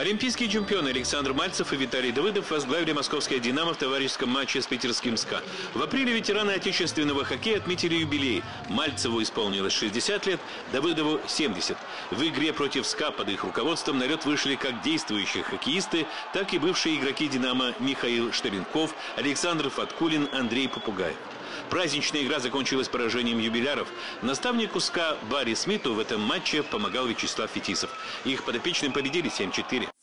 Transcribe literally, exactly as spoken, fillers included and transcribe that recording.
Олимпийские чемпионы Александр Мальцев и Виталий Давыдов возглавили московское «Динамо» в товарищеском матче с питерским «СКА». В апреле ветераны отечественного хоккея отметили юбилей. Мальцеву исполнилось шестьдесят лет, Давыдову – семьдесят. В игре против «СКА» под их руководством на лед вышли как действующие хоккеисты, так и бывшие игроки «Динамо» Михаил Штаренков, Александр Фаткулин, Андрей Попугаев. Праздничная игра закончилась поражением юбиляров. Наставнику «СКА» Барри Смиту в этом матче помогал Вячеслав Фетисов. Их подопечные победили семь четыре.